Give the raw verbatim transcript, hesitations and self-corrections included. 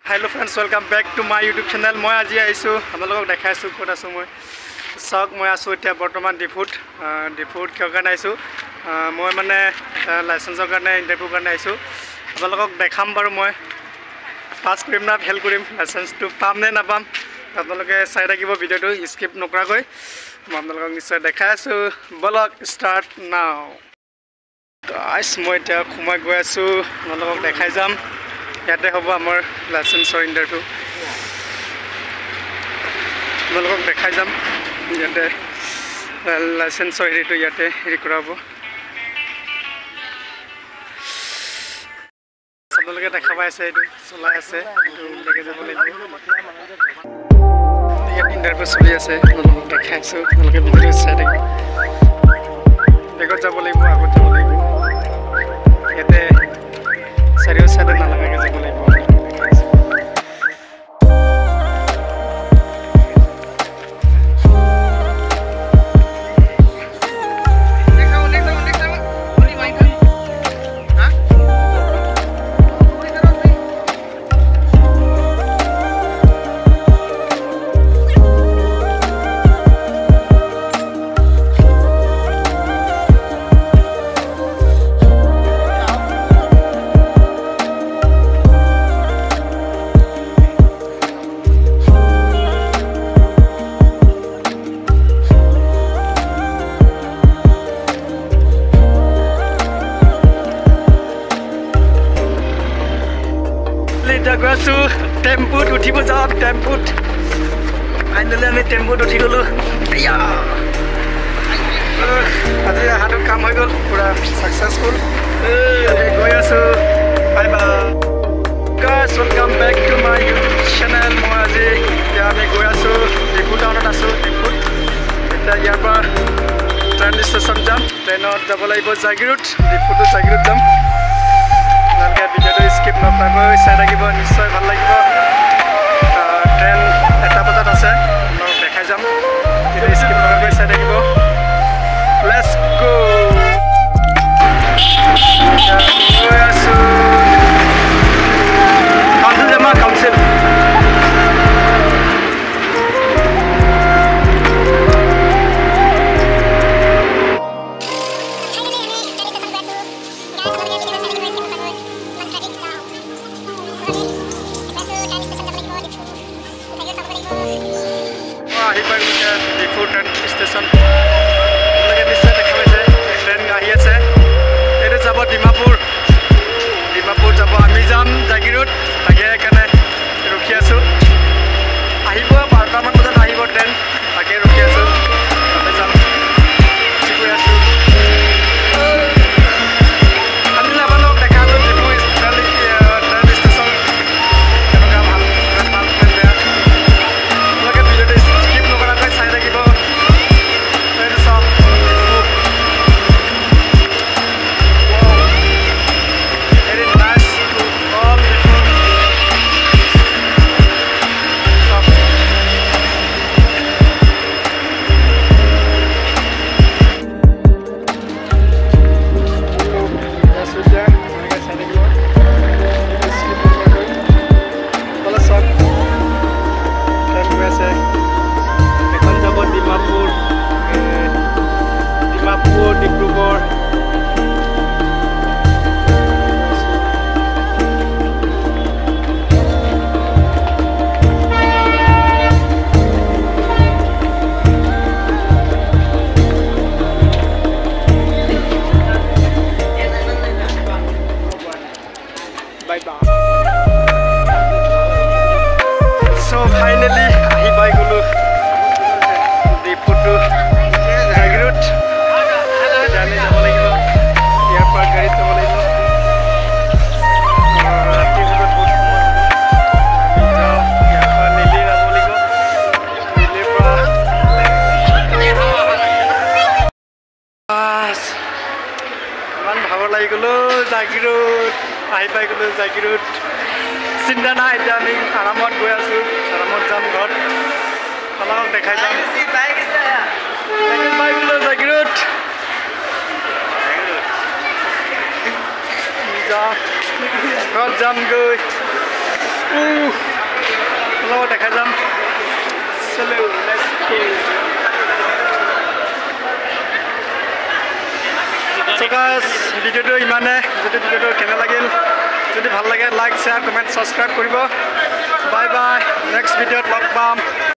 Hello friends, welcome back to my YouTube channel. মই আজি আইছো আপোনালোকক দেখাইছো ক'ত আছো মই সক মই আছো এতিয়া বৰ্তমান ডিফুট ডিফুট কিয় কাৰণে আইছো মই মানে লাইসেন্সৰ কাৰণে ইন্টাৰভিউ কাৰণে আইছো আপোনালোকক দেখাম বাৰু মই পাস কৰিম না ফেল কৰিম লাইসেন্সটো পাম নে নাপাম আপোনালোকে চাই থাকিব ভিডিওটো স্কিপ নকৰাকৈ মই আপোনালোকক নিশ্চয় দেখাইছো ব্লগ ষ্টাৰ্ট নাও গাইস মই এতিয়া খুমাই গৈ আছো আপোনালোকক দেখাই যাম ইয়াতে হ'ব আমাৰ লাইসেন্সৰ ইন্টাৰভিউ আপোনালোকক দেখাই যাম ইয়াতে লাইসেন্সৰ হেৰিটো ইয়াতে হেৰি কৰা হ'ব আপোনালোকে দেখা পাই আছে এইটো চলাই আছে এইটো লেগে যাব লাগিব ইয়াত ইন্টাৰভিউ চলি আছে আপোনালোকক দেখাইছো আপোনালোকে ভিডিঅ' চাই থাকিব বেগত যাব লাগিব আগত যাব লাগিব ইয়াতে চাৰিও চাইডে নালাগাকে যাব লাগিব Gasu temput uthi bo jab temput finally ami temput uthi golu ya aji hatu kam hoy gol pura successful ey goi asu bye bye guys welcome back to my YouTube channel moi aji ya ami goi asu diput town asu diput eta yar par train station jam train ot jabo laibo Jagirut diput Jagirut jam নালকে ভিডিওটো skip নকৰাকৈ চাই থাকিব নিশ্চয় ভাল লাগিব train এটা বজাত আছে মই দেখাই যাম ভিডিও স্কিপ নকৰাকৈ চাই থাকিব লেটস গো গৈ আছো কাউন্সিল জমা কাউন্সিল স্টেশন লগে নিশ্চয় দেখা পাইছে ট্ৰেইন আহি আছে এইটো যাব ডিমাপুৰ ডিমাপুৰ যাব আমি যাম জাগিৰোড তাকে কাৰণে ৰখি আছো আহিব বাৰটামান বজাত আহিব ট্ৰেইন তাকে ৰখি আছো তাতে যাম গৈ আছো আমি আপোনালোকক দেখালো ডিপু ট্ৰেইন ষ্টেচন কেনেকুৱা ভাল ভাল বেয়া আপোনালোকে ভিডিঅ'টো স্কিপ নকৰাকৈ চাই থাকিব bye bye so finally ahi pai golu diputu Jagirut jani jabo lagibo yar par gari jabo lagibo diputu বহুত সময় yar par nili jabo lagibo nili pa bas man bhabor lagi golu Jagirut আহি পাই গলো Jagirut চিন্তা নাই এতিয়া আমি আৰামত গৈ আছো আৰামত যাম ঘৰত আপোনালোকক দেখাই যাম পাই গলো Jagirut ঘৰত যাম গৈ চলো দেখা যাম চলো লেটস গো সো গাইস ভিডিওটো ইমানে যদি ভিডিওটো কেনে লাগিল যদি ভাল লাগে লাইক শেয়ার কমেন্ট সাবস্ক্রাইব কৰিব বাই বাই নেক্সট ভিডিওত লগ পাম